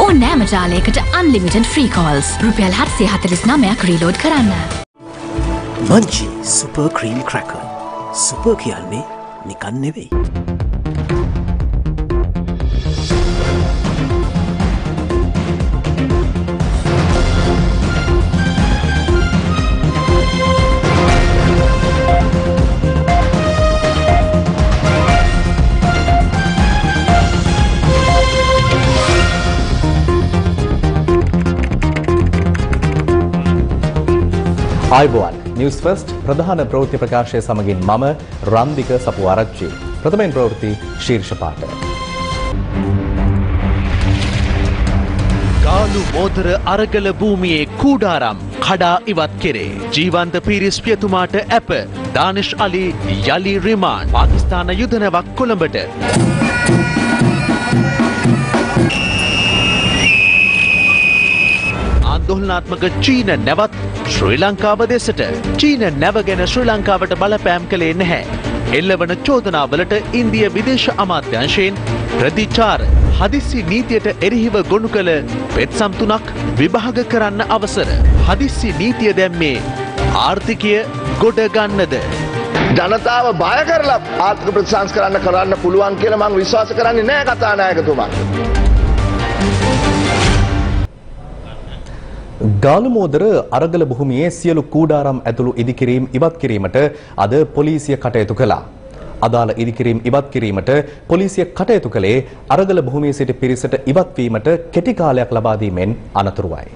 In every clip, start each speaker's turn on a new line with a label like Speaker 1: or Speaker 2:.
Speaker 1: ඕනෑම ජාලයකට unlimited free calls. රුපියල් 749ක් රීලෝඩ් කරන්න.
Speaker 2: Munchie Super Cream Cracker. Super කියන්නේ නිකන් නෙවෙයි.
Speaker 3: ආයුබෝවන් නිවුස් ෆර්ස්ට් ප්‍රධාන ප්‍රවෘත්ති ප්‍රකාශය සමගින් මම රන්දික සපුආරච්චි. ප්‍රථමයෙන් ප්‍රවෘත්ති ශීර්ෂ පාඨ.
Speaker 4: ගාලු මෝතර අරගල භූමියේ කූඩාරම් කඩා ඉවත් කෙරේ. ජීවන්ත පීරිස් පියතුමාට ඇප. දානිෂ් අලි යලි රිමාන්ඩ්. පාකිස්තාන යුදනවක් කොළඹට. ආන්දෝලනාත්මක චීන නැවත් ශ්‍රී ලංකාව දෙසට. චීන නැව ගැන ශ්‍රී ලංකාවට බලපෑම් කළේ නැහැ. එල්ලවන චෝදනාවලට ඉන්දිය විදේශ අමාත්‍යාංශයෙන් ප්‍රතිචාර. හදිස්සි නීතියට එරෙහිව ගොනු කළ පෙත්සම් 3ක් විභාග කරන්න අවසර. හදිස්සි නීතිය දැම්මේ ආර්ථිකය ගොඩ ගන්නද?
Speaker 5: ජනතාව බය කරලා ආර්ථික ප්‍රතිසංස්කරණ කරන්න පුළුවන් කියලා මම විශ්වාස කරන්නේ නැහැ කතානායකතුමා.
Speaker 3: ගාලුමෝදර අරගල භූමියේ සියලු කූඩාරම් ඇතුළු ඉදිකිරීම් ඉවත් කිරීමට අද පොලිසිය කටයුතු කළා. අදාළ ඉදිකිරීම් ඉවත් කිරීමට පොලිසිය කටයුතු කළේ අරගල භූමියේ සිට පිරිසට ඉවත් වීමට කෙටි කාලයක් ලබා දීමෙන් අනතුරුවයි.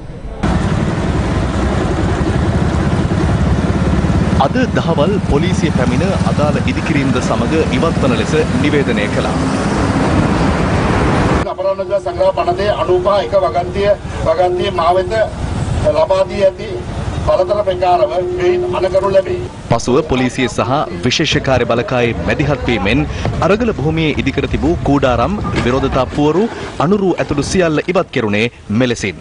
Speaker 3: අද දහවල් පොලිසිය පැමිණ අදාළ ඉදිකිරීම්ද සමග ඉවත් වන ලෙස නිවේදනය කළා.
Speaker 5: අපරාධ සංග්‍රහ පනතේ 95 වගන්තිය මාවෙත ලබා දී ඇති බලතල ප්‍රකාරව මෙයින් අනකරු ලැබේ.
Speaker 3: පසුව පොලිසිය සහ විශේෂ කාර්ය බලකායේ මැදිහත් වීමෙන් අරගල භූමියේ ඉදිකර තිබූ කූඩාරම් විරෝධතා පුවරු අනුරු ඇතුළු සියල්ල ඉවත් කෙරුණේ මෙලෙසින්.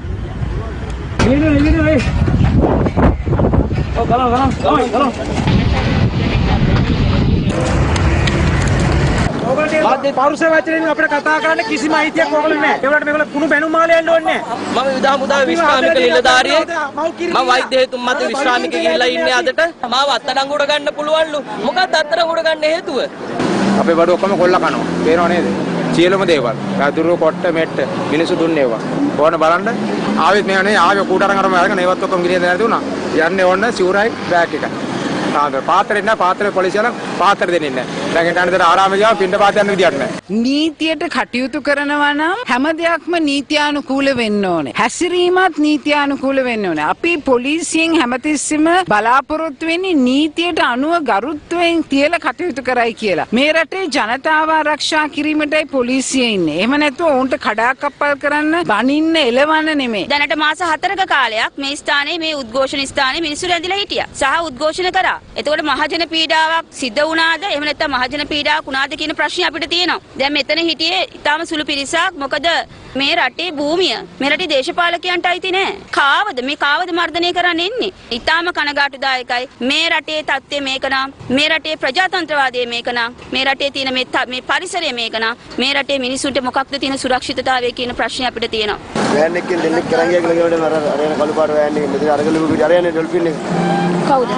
Speaker 6: පෞරුෂ වචනෙන් අපිට කතා කරන්න කිසිම අයිතියක් ඕගොල්ලෝ නැහැ. ඒවලට මේගොල්ලෝ කුණු බැනුම් මාලේ යන්න ඕනේ නැහැ.
Speaker 7: මම විදහා මුදා විශ්‍රාමික නිලධාරියෙක්. මම වෛද්‍ය හේතුන් මත විශ්‍රාමික ගිහිල්ලා ඉන්නේ අදට. මාව අත්අඩංගුවට ගන්න පුළුවන්ලු. මොකක්ද අත්අඩංගුවට ගන්න හේතුව?
Speaker 6: අපේ බඩු ඔක්කොම කොල්ල කනවා. පේනව නේද? සියලුම දේවල්. රාදුරු කොට්ට මෙට්ට මිනිස්සු දුන්නේ ඒවා. ඕන බලන්න. ආවෙත් මේව නේ ආවේ කූඩාරම් අරම අරගෙන ඒවත් ඔක්කොම ගිනියද නැති වුණා. යන්නේ ඕන සිවුරයි බෑග් එකයි. පාත්‍රෙ නැහැ පාත්‍රෙ පොලිසියල පාත්‍ර දෙන්නේ නැහැ. දැන් හිටානේතර ආරාම ගියාම පින්න පාත යන්න විදියක් නැහැ.
Speaker 8: නීතියට කටයුතු කරනවා නම් හැම දෙයක්ම නීත්‍යානුකූල වෙන්න ඕනේ. හැසිරීමත් නීත්‍යානුකූල වෙන්න ඕනේ. අපි පොලිසියෙන් හැමතිස්සෙම බලාපොරොත්තු වෙන්නේ නීතියට අනුව ගරුත්වයෙන් තියලා කටයුතු කරයි කියලා. මේ රටේ ජනතාව ආරක්ෂා කිරීමටයි පොලිසිය ඉන්නේ. එහෙම නැත්නම් උන්ට කඩාකප්පල් කරන්න බනින්න එලවන්න නෙමෙයි.
Speaker 9: දැනට මාස 4ක කාලයක් මේ ස්ථානයේ මේ උද්ඝෝෂණ ස්ථානයේ මිනිස්සු රැඳිලා හිටියා. සහ උද්ඝෝෂණ කරා. එතකොට මහජන පීඩාවක් සිද්ධ වුණාද? එහෙම නැත්නම් මහජන පීඩාවක් වුණාද කියන ප්‍රශ්නේ අපිට තියෙනවා. දැන් මෙතන හිටියේ ඊටාම සුළු පිරිසක්. මොකද මේ රටේ භූමිය මේ රටේ දේශපාලකයන්ට අයිති නෑ. කාවද මර්ධනය කරන්න එන්නේ? ඊටාම කනගාටුදායකයි. මේ රටේ තත්ත්වය මේකනම්, මේ රටේ ප්‍රජාතන්ත්‍රවාදය මේකනම්, මේ රටේ තියෙන මේ පරිසරය මේකනම්, මේ රටේ මිනිසුන්ට මොකක්ද තියෙන සුරක්ෂිතතාවය කියන ප්‍රශ්නේ අපිට තියෙනවා.
Speaker 5: වෑන් එකකින් දෙන්නෙක් කරන් ගියා කියලා කියවට අරගෙන කළු පාට වෑන් එකකින් මෙතන අරගෙන ලුබු අරයන්නේ ඩොල්ෆින් එක.
Speaker 9: කවුද?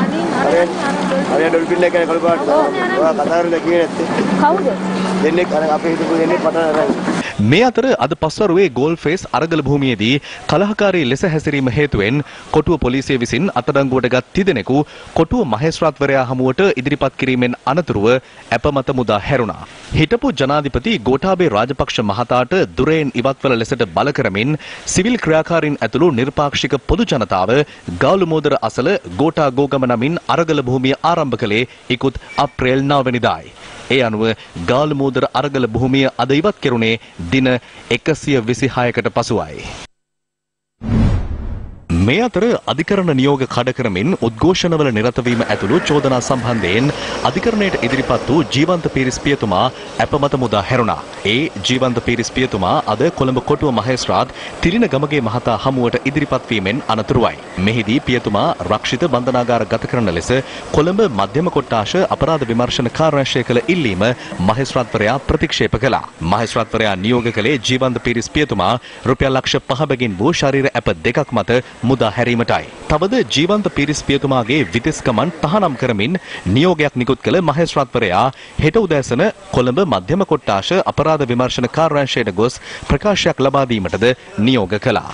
Speaker 5: අරයන් ඩොල්ෆින් එක කළු පාට. ඔයා කතා කරලා කියේ නැත්තේ. කවුද? දෙන්නෙක් අපේ හිටපු දෙන්නෙක් පටන් අරගෙන.
Speaker 3: මේ අතර අද පස්වරුවේ ගෝල්ෆේස් අරගල භූමියේදී කලහකාරී ලෙස හැසිරීම හේතුවෙන් කොටුව පොලිසිය විසින් අත්අඩංගුවට ගත් තිදෙනෙකු කොටුව මහේස්ත්‍රාත්වරයා හමුවට ඉදිරිපත් කිරීමෙන් අනතුරුව අපමත මුදා හැරුණා. හිටපු ජනාධිපති ගෝඨාභය රාජපක්ෂ මහතාට දුරෙන් ඉවත්වල ලෙසට බල කරමින් සිවිල් ක්‍රියාකාරීන් ඇතුළු නිර්පාක්ෂික පොදු ජනතාව ගාලුමෝදර අසල ගෝඨා ගෝගම නමින් අරගල භූමිය ආරම්භ කළේ ඉකුත් අප්‍රේල් 9 වෙනිදායි. ඒ අනුව ගාලුමෝදර අරගල භූමිය අද ඉවත් කෙරුණේ දින 126කට පසුවයි. මේ අතර අධිකරණ නියෝග කඩ කරමින් උද්ඝෝෂණවල නිරත වීම ඇතුළු චෝදනා සම්බන්ධයෙන් අධිකරණයට ඉදිරිපත් වූ ජීවන්ත පීරිස් පියතුමා අපමත මුදා හැරුණා. ඒ ජීවන්ත පීරිස් පියතුමා අද කොළඹ කොටුව මහේස්ත්‍රාත් තිලින ගමගේ මහතා හමුවට ඉදිරිපත් වීමෙන් අනතුරුවයි. මෙහිදී පියතුමා රක්ෂිත බන්ධනාගාර ගත කරන ලෙස කොළඹ මධ්‍යම කොට්ටාශ අපරාධ විමර්ශන කාර්යාංශය කළ ඉල්ලීම මහේස්ත්‍රාත්වරයා ප්‍රතික්ෂේප කළා. මහේස්ත්‍රාත්වරයා නියෝග කළේ ජීවන්ත පීරිස් පියතුමා රුපියල් ලක්ෂ 5 බැගින් වූ ශරීර ඇප දෙකක් මත මුදා හැරීමටයි. තවද ජීවන්ත පීරිස් පියතුමාගේ විදෙස්කමන් තහනම් කරමින් නියෝගයක් නිකුත් කළ මහේස්ත්‍රාත්වරයා හෙට උදෑසන කොළඹ මධ්‍යම කොට්ටාශ අපරාධ විමර්ශන කාර්යාංශයට ගොස් ප්‍රකාශයක් ලබා දීමටද නියෝග කළා.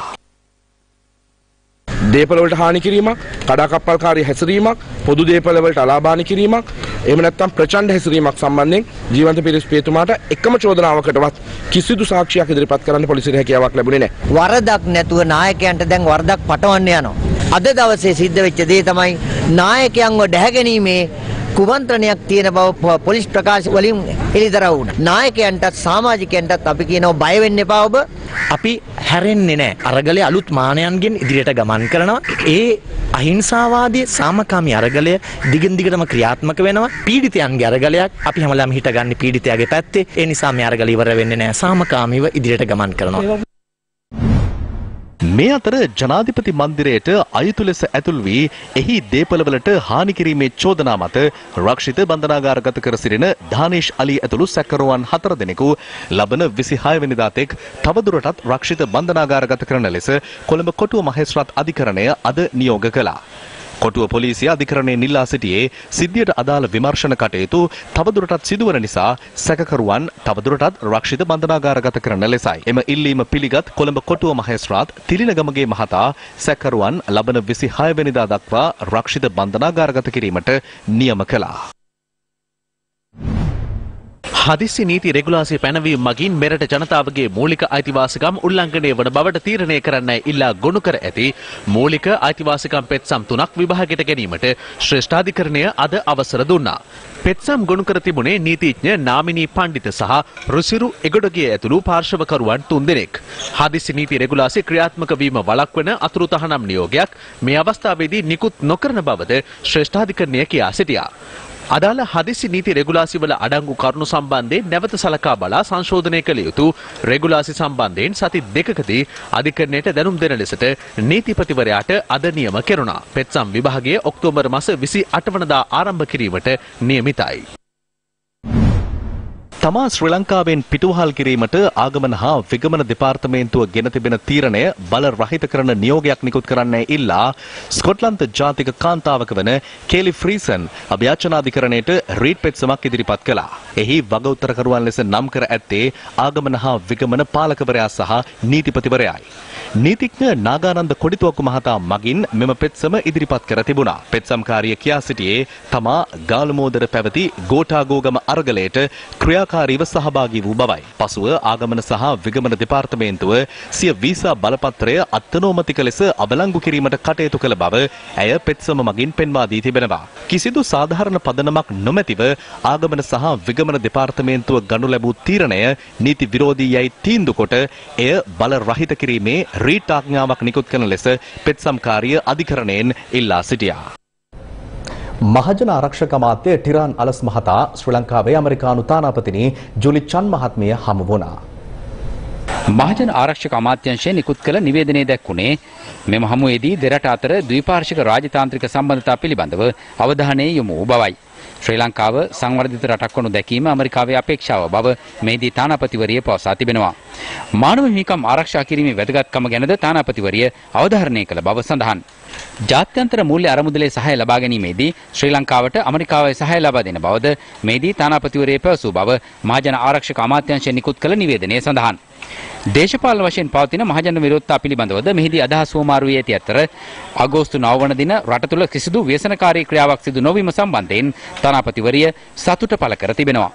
Speaker 10: දේපල වලට හානි කිරීමක්, කඩාකප්පල්කාරී හැසිරීමක්, පොදු දේපල වලට අලාභානි කිරීමක්, එහෙම නැත්නම් ප්‍රචණ්ඩ හැසිරීමක් සම්බන්ධයෙන් ජීවන්ත පීරිස් පියතුමාට එකම චෝදනාවකටවත් කිසිදු සාක්ෂියක් ඉදිරිපත් කරන්න පොලිසියට හැකියාවක් ලැබුණේ නැහැ.
Speaker 11: වරදක් නැතුව නායකයන්ට දැන් වරදක් පටවන්න යනවා. අද දවසේ සිද්ධ වෙච්ච දේ තමයි නායකයන්ව දැහැගැනීමේ කුමන්ත්‍රණයක් තියෙන බව පොලිස් ප්‍රකාශ වලින් එළිදරව් වුණා. නායකයන්ටත් සමාජිකයන්ටත් අපි කියනවා බය වෙන්න එපා ඔබ.
Speaker 12: අපි හැරෙන්නේ නැහැ. අරගලයේ අලුත් මානයන්ගෙන් ඉදිරියට ගමන් කරනවා. ඒ අහිංසාවාදී සාමකාමී අරගලය දිගින් දිගටම ක්‍රියාත්මක වෙනවා. පීඩිතයන්ගේ අරගලයක් අපි හැමදාම හිටගන්නේ පීඩිතයාගේ පැත්තේ. ඒ නිසා මේ අරගල ඉවර වෙන්නේ නැහැ. සාමකාමීව ඉදිරියට ගමන් කරනවා.
Speaker 3: මේ අතර ජනාධිපති මන්දිරයට අයුතු ලෙස ඇතුල් වී එහි දේපළවලට හානි කිරීමේ චෝදනා මත රක්ෂිත බන්ධනාගාරගත කර සිටින දානේෂ් අලි ඇතුළු සැකකරුවන් 4 දෙනෙකු ලබන 26 වෙනිදා තෙක් තවදුරටත් රක්ෂිත බන්ධනාගාරගත කරන ලෙස කොළඹ කොටුව මහේස්ත්‍රාත් අධිකරණය අද නියෝග කළා. කොටුව පොලිසිය අධිකරණයෙන් ඉල්ලා සිටියේ සිද්ධියට අදාළ විමර්ශන කටයුතු තවදුරටත් සිදුවන නිසා සැකකරුවන් තවදුරටත් රක්ෂිත බන්ධනාගාරගත කරන ලෙසයි. එම ඉල්ලීම පිළිගත් කොළඹ කොටුව මහේස්ත්‍රාත් තිලිනගමගේ මහතා සැකකරුවන් ලබන 26 වෙනිදා දක්වා රක්ෂිත බන්ධනාගාරගත කිරීමට නියම කළා.
Speaker 4: හදිසි නීති රෙගුලාසි පැනවීම මගින් මෙරට ජනතාවගේ මූලික අයිතිවාසිකම් උල්ලංඝනය වන බවට තීරණය කරන්නයි ඉල්ලා ගොනු කර ඇති මූලික අයිතිවාසිකම් පෙත්සම් 3ක් විභාගයට ගැනීමට ශ්‍රේෂ්ඨාධිකරණය අද අවසර දුන්නා. පෙත්සම් ගොනු කර තිබුණේ නීතිඥ නාමිනී පණ්ඩිත සහ රුසිරු එගොඩගේ ඇතුළු පාර්ශවකරුවන් 3 දෙනෙක්. හදිසි නීති රෙගුලාසි ක්‍රියාත්මක වීම වළක්වන අතුරු තහනම් නියෝගයක් මේ අවස්ථාවේදී නිකුත් නොකරන බවද ශ්‍රේෂ්ඨාධිකරණය කියා සිටියා. අදාළ හදිසි නීති රෙගුලාසි වල අඩංගු කරුණු සම්බන්ධයෙන් නැවත සලකා බලා සංශෝධනය කළ යුතු රෙගුලාසි සම්බන්ධයෙන් සති 2කදී අධිකරණයට දැනුම් දෙන ලෙසට නීතිපතිවරයාට අද නියම කෙරුණා. පෙත්සම් විභාගය ඔක්තෝබර් මාස 28 වනදා ආරම්භ කිරීමට නියමිතයි. තමා ශ්‍රී ලංකාවෙන් පිටුවහල් කිරීමට ආගමන හා විගමන දෙපාර්තමේන්තුව ගෙන තිබෙන තීරණය බල රහිත කරන නියෝගයක් නිකුත් කරන්නයි ඉල්ලා ස්කොට්ලන්ත ජාතික කාන්තාවක වන කේලි ෆ්‍රීසන් අභ්‍යාචනාධිකරණයට රීඩ් පෙත්සමක් ඉදිරිපත් කළා. එහි වග උත්තරකරුවන් ලෙස නම් කර ඇත්තේ ආගමන හා විගමන පාලකවරයා සහ නීතිපතිවරයායි. නීතිඥ නාගානන්ද කොඩිතුවක්කු මහතා මගින් මෙම පෙත්සම ඉදිරිපත් කර තිබුණා. පෙත්සම්කාරිය කියා සිටියේ තමා ගාලමෝදර පැවති ගෝඨාගෝගම අරගලයට ක්‍රියාකාරීව සහභාගී වූ බවයි. පසුව ආගමන සහ විගමන දෙපාර්තමේන්තුව සිය වීසා බලපත්‍රය අත්නෝමතික ලෙස අබලංගු කිරීමට කටයුතු කළ බව ඇය පෙත්සම මගින් පෙන්වා දී තිබෙනවා. කිසිදු සාධාරණ පදනමක් නොමැතිව ආගමන සහ විගමන දෙපාර්තමේන්තුව ගනු ලැබූ තීරණය නීති විරෝධී යයි තීන්දුව කොට එය බල රහිත කිරීමේ රීට් ආඥාවක් නිකුත් කරන ලෙස පෙත්සම්කාරිය අධිකරණයෙන් ඉල්ලා සිටියා. මහජන ආරක්ෂක අමාත්‍ය ටිරාන් අලස් මහතා ශ්‍රී ලංකාවේ ඇමරිකානු තානාපතිනි ජුලි චන් මහත්මිය හමු වුණා.
Speaker 13: මහජන ආරක්ෂක අමාත්‍යාංශය නිකුත් කළ නිවේදනයේ දැක්වුණේ මෙම හමුවේදී දෙරට අතර ද්විපාර්ශ්වික රාජතාන්ත්‍රික සම්බන්ධතා පිළිබඳව අවධානය යොමු වූ බවයි. ශ්‍රී ලංකාව සංවර්ධිත රටක් වනු දැකීම ඇමරිකාවේ අපේක්ෂාව බව මෙහිදී තානාපතිවරිය පවසා තිබෙනවා. මානව හිමිකම් ආරක්ෂා කිරීමේ වැදගත්කම ගැනද තානාපතිවරිය අවධාරණය කළ බව සඳහන්. ජාත්‍යන්තර මූල්‍ය අරමුදලේ සහාය ලබා ගැනීමේදී ශ්‍රී ලංකාවට ඇමරිකාවේ සහාය ලබා දෙන බවද මෙහිදී තානාපතිවරිය පැවසූ බව මහජන ආරක්ෂක අමාත්‍යාංශය නිකුත් කළ නිවේදනයේ සඳහන්. දේශපාලන වශයෙන් පවතින මහජන විරෝධතා පිළිබඳවද මෙහිදී අදහස් වමාරු වී ඇති අතර අගෝස්තු 9 වන දින රට තුළ කිසිදු ව්‍යසනකාරී ක්‍රියාවක් සිදු නොවීම සම්බන්ධයෙන් තානාපතිවරිය සතුට පළ කර තිබෙනවා.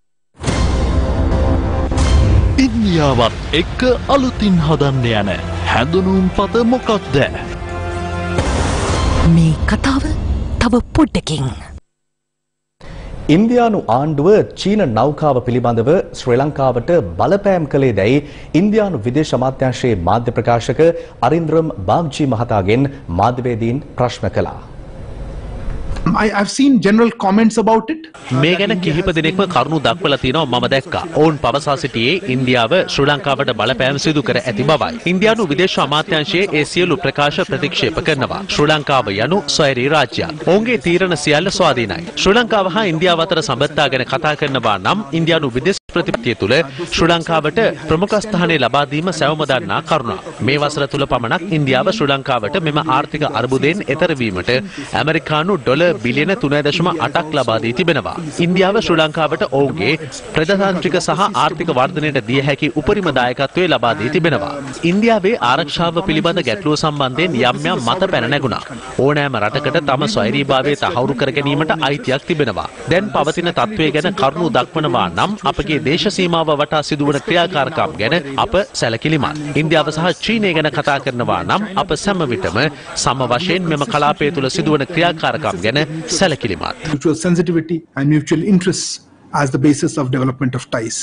Speaker 4: ඉන්දියාවත් එක්ක අලුතින් හදන්න යන හැඳුනුම් පත මොකක්ද?
Speaker 1: මේ කතාව තව පොඩ්ඩකින්
Speaker 3: ඉන්දියානු ආණ්ඩුව චීන නෞකාව පිළිබඳව ශ්‍රී ලංකාවට බලපෑම් කළේ දැයි ඉන්දියානු විදේශ අමාත්‍යාංශයේ මාධ්‍ය ප්‍රකාශක අරින්ද්‍රම් බාග්චි මහතාගෙන් මාධ්‍යවේදීන් ප්‍රශ්න කළා.
Speaker 14: I've seen general comments about it.
Speaker 4: මේ ගැන කිහිප දිනෙකම කරුණු දක්වලා තියෙනවා මම දැක්කා. ඔවුන් පවසා සිටියේ ඉන්දියාව ශ්‍රී ලංකාවට බලපෑම් සිදු කර ඇති බවයි. ඉන්දියානු විදේශ අමාත්‍යාංශයේ ඒ සියලු ප්‍රකාශ ප්‍රතික්ෂේප කරනවා. ශ්‍රී ලංකාව යනු ස්වෛරී රාජ්‍යයක්. ඔවුන්ගේ තීරණ සියල්ල ස්වාධීනයි. ශ්‍රී ලංකාව හා ඉන්දියාව අතර සම්බන්ධතා ගැන කතා කරනවා නම් ඉන්දියානු විදේශ ප්‍රතිපත්තිය තුළ ශ්‍රී ලංකාවට ප්‍රමුඛ ස්ථානය ලබා දීම සැවම දන්නා කරුණක්. මේ වසර තුල පමණක් ඉන්දියාව ශ්‍රී ලංකාවට මෙම ආර්ථික අර්බුදයෙන් එතර වීමට ඇමරිකානු ඩොලර් බිලියන 3.8ක් ලබා දී තිබෙනවා. ඉන්දියාව ශ්‍රී ලංකාවට ඔවුන්ගේ ප්‍රජාතාන්ත්‍රික සහ ආර්ථික වර්ධනයට දිය හැකි උපරිම දායකත්වය ලබා දී තිබෙනවා. ඉන්දියාවේ ආරක්ෂාව පිළිබඳ ගැටලුව සම්බන්ධයෙන් යම් යම් මත පැන නැගුණා. ඕනෑම රටකට තම ස්වෛරීභාවය තහවුරු කර ගැනීමට අයිතියක් තිබෙනවා. දැන් පවතින තත්ත්වය ගැන කරුණු දක්වනවා නම් අපගේ දේශ සීමාව වටා සිදුවන ක්‍රියාකාරකම් ගැන අප සැලකිලිමත්. ඉන්දියාව සහ චීනය ගැන කතා කරනවා නම් අප සෑම විටම සම වශයෙන් මෙම කලාපය තුළ සිදුවන ක්‍රියාකාරකම් ගැන සැලකිලිමත්.
Speaker 14: Mutual sensitivity and mutual interests as the basis of development of ties.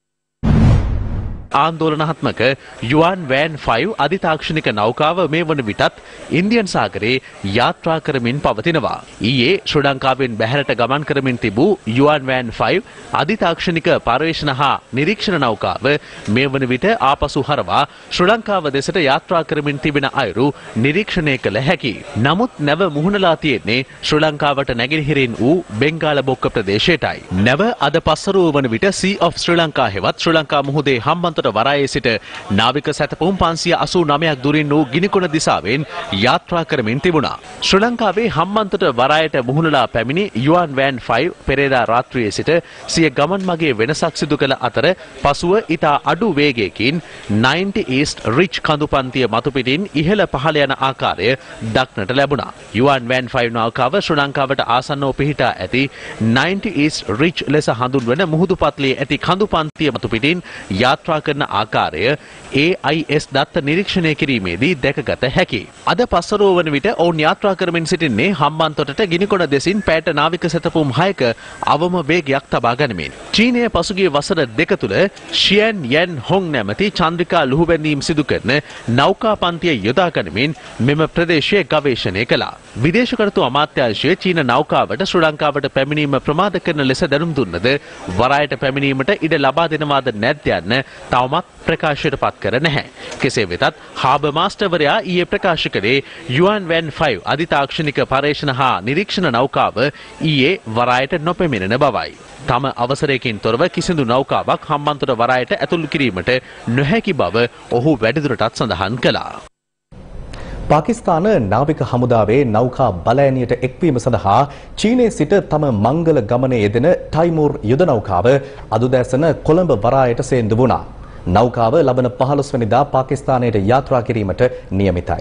Speaker 4: ආందోලනාත්මක යුවන් වෑන් 5 අධිතාක්ෂණික නෞකාව මේ වන විටත් ඉන්දියන් සාගරයේ යාත්‍රා කරමින් පවතිනවා. ඊයේ ශ්‍රී ලංකාවෙන් බැහැරට ගමන් කරමින් තිබූ යුවන් වෑන් 5 අධිතාක්ෂණික පර්යේෂණ හා නිරීක්ෂණ නෞකාව මේ වන විට ආපසු හරවා ශ්‍රී ලංකාව දෙසට යාත්‍රා කරමින් තිබෙන අයුරු නිරීක්ෂණය කළ හැකි. නමුත් නැව මුහුණලා තියෙන්නේ ශ්‍රී ලංකාවට නැගෙනහිරින් වූ බෙන්ගාල බොක්ක ප්‍රදේශයටයි. නැව අද පස්වරුව වන විට Sea of Sri Lanka හෙවත් ශ්‍රී ලංකා මුහුදේ හම්බන්තොට වරායේ සිට නාවික සැතපුම් 589ක් දුරින් වූ ගිනිකොන දිසාවෙන් යාත්‍රා කරමින් තිබුණා. ශ්‍රී ලංකාවේ හම්බන්තොට වරායට මුහුණලා පැමිණි යුවන් වෑන් 5 පෙරේදා රාත්‍රියේ සිට සිය ගමන් මගේ වෙනසක් සිදු කළ අතර පසුව ඉතා අඩු වේගයකින් 90 East Ridge කඳුපන්තිය මතු පිටින් ඉහළ පහළ යන ආකාරය දක්නට ලැබුණා. යුවන් වෑන් 5 නෞකාව ශ්‍රී ලංකාවට ආසන්නව පිහිටා ඇති 90 East Ridge ලෙස හඳුන්වන මුහුදු පත්ලේ ඇති කඳුපන්තිය මතු පිටින් යාත්‍රා කරන ආකාරය AIS දත්ත නිරීක්ෂණය කිරීමේදී දැකගත හැකි. අද පස්වරුව වන විට ඔවුන් යාත්‍රා කරමින් සිටින්නේ හම්බන්තොටට ගිනිකොන දෙසින් පැයට නාවික සැතපුම් 6ක අවම වේගයක් තබා ගනිමින්. චීනය පසුගිය වසර දෙක තුළ ෂියන් යන් හොං නැමැති චන්ද්‍රිකා ලුහුබැඳීම් සිදු කරන නෞකා පන්තිය යොදා ගනිමින් මෙම ප්‍රදේශය ගවේෂණය කළා. විදේශ කටයුතු අමාත්‍යාංශය චීන නෞකාවට ශ්‍රී ලංකාවට පැමිණීම ප්‍රමාද කරන ලෙස දැනුම් දුන්නද වරායට පැමිණීමට ඉඩ ලබා දෙනවාද නැද්ද යන්න තවමත් ප්‍රකාශයට පත් කර නැහැ. කෙසේ වෙතත් හාබර් මාස්ටර්වරයා ඊයේ ප්‍රකාශ කළේ යුවන් වෑන් 5 අධිතාක්ෂණික පර්යේෂණ හා නිරීක්ෂණ නෞකාව ඊයේ වරායට නොපැමිණෙන බවයි. තම අවසරයකින් තොරව කිසිදු නෞකාවක් හම්බන්තොට වරායට ඇතුළු කිරීමට නොහැකි බව ඔහු වැඩිදුරටත් සඳහන් කළා.
Speaker 3: පාකිස්තාන නාවික හමුදාවේ නෞකා බලඇණියට එක්වීම සඳහා චීනයේ සිට තම මංගල ගමනේ යෙදෙන ටයිමූර් යුද නෞකාව අදුදැසන කොළඹ වරායට සේන්දු වුණා. නෞකාව ලබන 15 වෙනිදා පාකිස්තානයට යාත්‍රා කිරීමට නියමිතයි.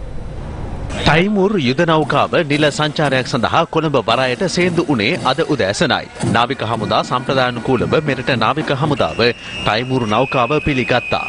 Speaker 4: ටයිමූර් යුද නෞකාව නිල සංචාරයක් සඳහා කොළඹ වරායට සේන්දු උනේ අද උදෑසනයි. නාවික හමුදා සම්ප්‍රදානුකූලව මෙරට නාවික හමුදාව ටයිමූර් නෞකාව පිළිගත්තා.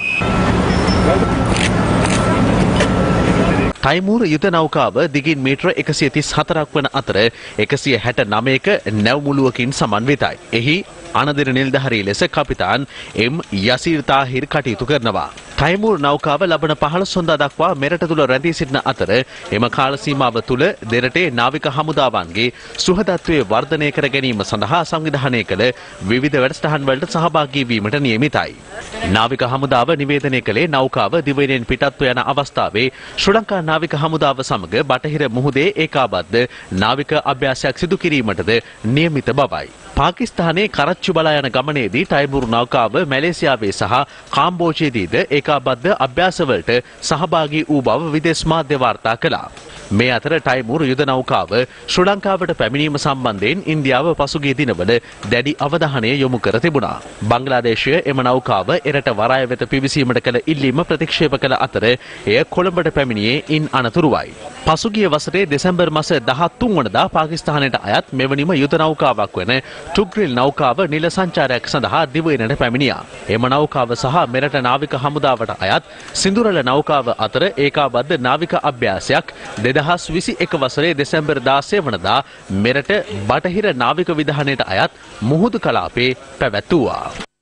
Speaker 4: ටයිමූර් යුද නෞකාව දිගින් මීටර 134ක් වන අතර 169ක නැව්මුළුවකින් සමන්විතයි. එහි අනදින නිලධාරී ලෙස කපිතාන් එම් යසීර් තාහිර් කටයුතු කරනවා. ටයිමූර් නෞකාව ලබන 15 වනදා දක්වා මෙරට තුල රැඳී සිටින අතර එම කාල සීමාව තුල දෙරටේ නාවික හමුදාවන්ගේ සුහදත්වයේ වර්ධනය කර ගැනීම සඳහා සංවිධානය කළ විවිධ වැඩසටහන් වලට සහභාගී වීමට නියමිතයි. නාවික හමුදාව නිවේදනය කළේ නෞකාව දිවයිනෙන් පිටත්ව යන අවස්ථාවේ ශ්‍රී ලංකා නාවික හමුදාව සමග බටහිර මුහුදේ ඒකාබද්ධ නාවික අභ්‍යාසයක් සිදු කිරීමටද නියමිත බවයි. පාකිස්තානයේ කරච්චි බලා යන ගමනේදී ටයිමූර් නෞකාව මැලේසියාවේ සහ කාම්බෝජයේදීද ඒකාබද්ධ අභ්‍යාසවලට සහභාගී වූ බව විදේශ මාධ්‍ය වාර්තා කළා. මේ අතර ටයිමූර් යුද නෞකාව ශ්‍රී ලංකාවට පැමිණීම සම්බන්ධයෙන් ඉන්දියාව පසුගිය දිනවල දැඩි අවධානය යොමු කර තිබුණා. බංග්ලාදේශය එම නෞකාව එරට වරාය වෙත පිවිසීමට කළ ඉල්ලීම ප්‍රතික්ෂේප කළ අතර එය කොළඹට පැමිණියේ ඉන් අනතුරුවයි. පසුගිය වසරේ දෙසැම්බර් මාස 13 වනදා පාකිස්තානයට අයත් මෙවැනිම යුද නෞකාවක් වන ටුග්‍රිල් නෞකාව නිල සංචාරයක් සඳහා දිවයිනට පැමිණියා. එම නෞකාව සහ මෙරට නාවික හමුදාවට අයත් සිඳුරල නෞකාව අතර ඒකාබද්ධ නාවික අභ්‍යාසයක් 2021 වසරේ දෙසැම්බර් 16 වනදා මෙරට බටහිර නාවික විධානයට අයත් මුහුදු කලාපේ පැවැත්වුවා.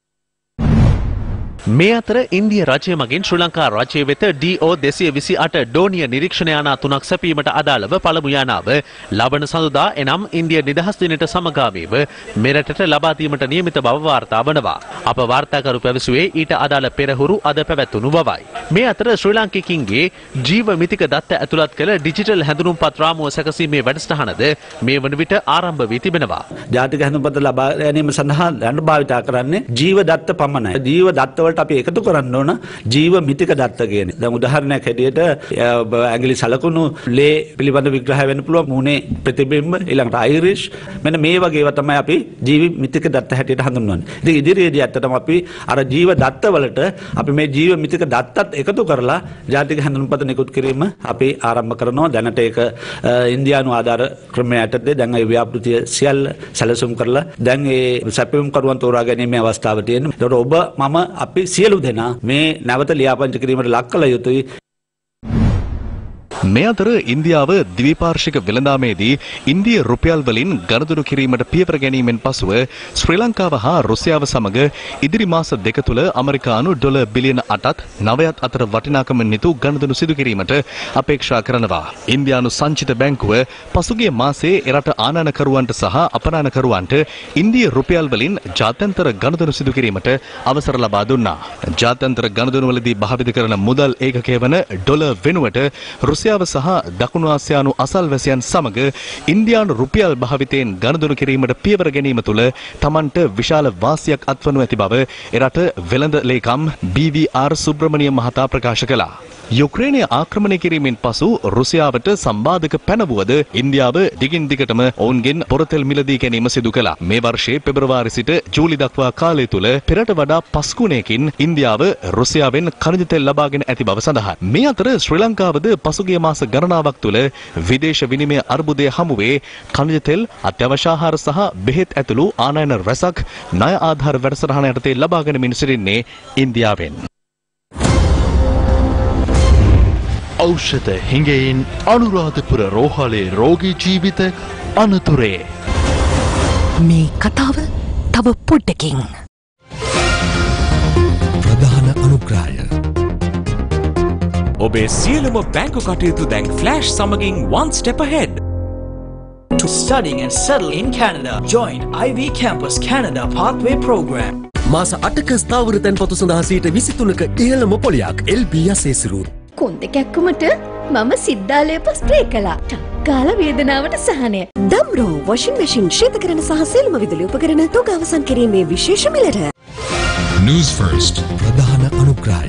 Speaker 4: මේ අතර ඉන්දිය රජය මගින් ශ්‍රී ලංකා රජය වෙත DO-228 ඩෝනිය නිරීක්ෂණ යානා 3ක් සැපීමට අදාළව පළමු යානාව ලබන සඳුදා එනම් ඉන්දිය නිදහස් දිනයට සමගාමීව මෙරටට ලබා දීමට නියමිත බව වාර්තා වනවා. අප වාර්තාකරු පැවසුවේ ඊට අදාළ පෙරහුරු අද පැවැත්වුණු බවයි. මේ අතර ශ්‍රී ලාංකිකින්ගේ ජීව මිතික දත්ත ඇතුළත් කළ ඩිජිටල් හැඳුනුම්පත් රාමුව සැකසීමේ වැඩසටහනද මේ වන විට ආරම්භ වී තිබෙනවා.
Speaker 15: ජාතික හැඳුම්පත ලබා ගැනීම සඳහා දැන් භාවිතා කරන්නේ ජීව දත්ත පමණයි. ජීව දත්ත වලට අපි එකතු කරන්න ඕන ජීව මිතික දත්ත කියන. දැන් උදාහරණයක් හැටියට ඇඟිලි සලකුණු ලේ පිළිබඳ විග්‍රහය වෙන්න පුළුවන්, මූණේ ප්‍රතිබිම්බ, ඊළඟට අයිරිෂ්, මෙන්න මේ වගේ ඒවා තමයි අපි ජීව මිතික දත්ත හැටියට හඳුන්වන්නේ. ඉතින් ඉදිරියේදී ඇත්තටම අපි අර ජීව දත්ත වලට අපි මේ ජීව මිතික දත්තත් එකතු කරලා ජාතික හැඳුනුම්පත නිකුත් කිරීම අපි ආරම්භ කරනවා. දැනට ඒක ඉන්දියානු ආධාර ක්‍රමය යටතේ දැන් ඒ ව්‍යාපෘතිය සියල්ල සැලසුම් කරලා දැන් ඒ සැපයුම් කරුවන් තෝරා ගැනීමේ අවස්ථාව තියෙනවා. ඒකට ඔබ මම අපි සියලු දෙනා මේ නැවත ලියාපදිංචි කිරීමට ලක් කළ යුතුයි.
Speaker 3: මේ අතර ඉන්දියාව ද්විපාර්ශ්වික වෙළඳාමේදී ඉන්දිය රුපියල් වලින් ගනුදෙනු කිරීමට පියවර ගැනීමෙන් පසුව ශ්‍රී ලංකාව හා රුසියාව සමග ඉදිරි මාස දෙක තුළ ඇමරිකානු ඩොලර් බිලියන 8ත් 9ත් අතර වටිනාකම නිතු ගනුදෙනු සිදු කිරීමට අපේක්ෂා කරනවා. ඉන්දියානු සංචිත බැංකුව පසුගිය මාසයේ එරට ආනයනකරුවන්ට සහ අපනයනකරුවන්ට ඉන්දිය රුපියල් වලින් ජාත්‍යන්තර ගනුදෙනු සිදු කිරීමට අවසර ලබා දුන්නා. ජාත්‍යන්තර ගනුදෙනු වලදී භාවිත කරන මුදල් ඒකකය වන ඩොලර් වෙනුවට රුසියාව සහ දකුණු ආසියානු අසල්වැසියන් සමග ඉන්දියානු රුපියල් භාවිතයෙන් ගනුදෙනු කිරීමට පියවර ගැනීම තුළ තමන්ට විශාල වාසියක් අත්වනු ඇති බව එරට වෙළඳ ලේකම් BVR සුබ්‍රමණිය මහතා ප්‍රකාශ කළා. යුක්‍රේනය ආක්‍රමණය කිරීමෙන් පසු රුසියාවට සම්බාධක පැනවුවද ඉන්දියාව දිගින් දිගටම ඔවුන්ගෙන් පොරතෙල් මිලදී ගැනීම සිදු කළා. මේ වර්ෂයේ පෙබරවාරි සිට ජූලි දක්වා කාලය තුල පෙරට වඩා 5 ගුණයකින් ඉන්දියාව රුසියාවෙන් khනිජ තෙල් ලබාගෙන ඇති බව සඳහන්. මේ අතර ශ්‍රී ලංකාවද පසුගිය මාස ගණනාවක් තුල විදේශ විනිමය අර්බුදය හමුවේ khනිජ තෙල්, අත්‍යවශ්‍ය ආහාර සහ බෙහෙත් ඇතුළු ආනයන රැසක් ණය ආධාර වැඩසටහන යටතේ ලබාගෙන සිටින්නේ ඉන්දියාවෙන්.
Speaker 4: ඖෂධ හිඟයෙන් අනුරාධපුර රෝහලේ රෝගී ජීවිත අනතුරේ.
Speaker 16: මේ කතාව තව පොඩ්ඩකින්.
Speaker 17: ප්‍රධාන අනුග්‍රහය.
Speaker 18: ඔබේ සියලුම බැංකු කටයුතු දැන් ෆ්ලෑෂ් සමගින් one step ahead.
Speaker 19: To studying and settle in Canada, join IV Campus Canada Pathway Program.
Speaker 17: මාස 8ක ස්ථාවර තැන්පතු සඳහා සීට 23ක ඉහළම පොලියක් LB යසේසිරු.
Speaker 20: කොන්ද කැක්කුමට මම සිද්ධාලේප ස්ප්‍රේ කළා. ටක්කාල වේදනාවට සහනය.
Speaker 16: දම්රෝ වොෂින් මැෂින් ශීතකරණ සහ සෙල්ම විදුලි උපකරණ තොග අවසන් කිරීමේ විශේෂ මිලට.
Speaker 17: Newsfirst ප්‍රධාන අනුග්‍රහය.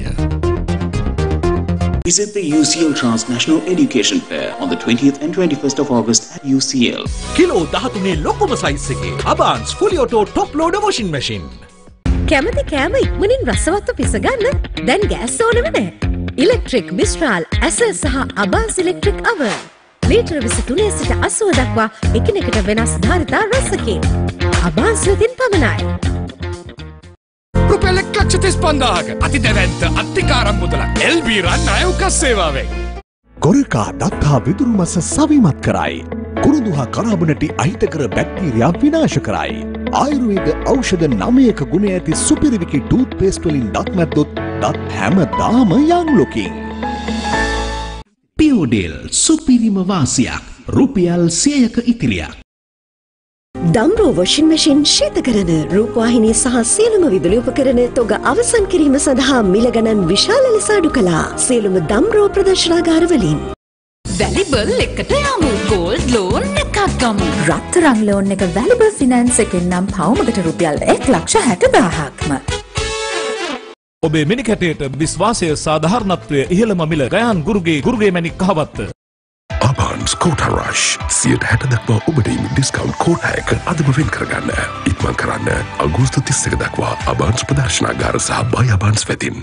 Speaker 21: Visit the UCL Transnational Education Fair on the 20th and 21st of August at UCL.
Speaker 18: Kilo 13 ලොකුම සයිස් එකේ Abans fully auto top loader washing machine.
Speaker 16: කැමති කෑම ඉක්මනින් රසවත්ව පිසගන්න දැන් ගෑස් ඕනෙම නැහැ. ඉලෙක්ට්‍රික් මිස්ට්‍රාල් ඇසල් සහ අබාස් ඉලෙක්ට්‍රික් oven ලීටර 23 සිට 80 දක්වා එකිනෙකට වෙනස් ධාරිතා රසකින් අබාස් වෙතින් පමණයි.
Speaker 18: රුපියල් 1,35,000ක අති දැවැන්ත අත්තිකාරම් මුදල LB රන් ණය උකස් සේවාවෙන්.
Speaker 22: ගොරකා දත් හා විදුරු මස සවිමත් කරයි. කුරුඳු හා කරාබනටි අහිතකර බැක්ටීරියා විනාශ කරයි. ආයුර්වේද ඖෂධ 9ක ගුණ ඇති සුපිරිවිකි ටූත් පේස්ට් වලින් දත් මැද්දොත් දත් හැමදාම යන් ලුකින්.
Speaker 23: පියෝඩෙල් සුපිරිම වාසියක් රුපියල් 100ක ඉතිරියක්.
Speaker 16: දම්රෝ වොෂින් මැෂින් ශීතකරණ රූපවාහිනී සහ සියලුම විදුලි උපකරණ තොග අවසන් කිරීම සඳහා මිල ගණන් විශාල ලෙස අඩු කළා. සියලුම දම්රෝ ප්‍රදර්ශනාගාර වලින්
Speaker 1: වැලිබල් එකට යමු. ගෝල්ඩ් ලෝන් එකක් ගමු.
Speaker 24: රත්තරන් ලෝන් එක වැලිබල් ෆිනෑන්ස් එකෙන් නම් පවුමකට රුපියල් 1,60,000ක්ම.
Speaker 18: ඔබේ මිනිකැටයට විශ්වාසය සාධාරණත්වය ඉහළම මිල ගයාන් ගුරුගේ මැණික් කහවත්ත.
Speaker 17: Abans Kota Rush 60 දක්වා ඔබට ඩිස්කවුන්ට් කෝටායක අදම වෙන් කරගන්න. ඉක්මන් කරන්න අගෝස්තු 31 දක්වා Abans ප්‍රදර්ශනාගාර සහ බයි Abans වෙතින්.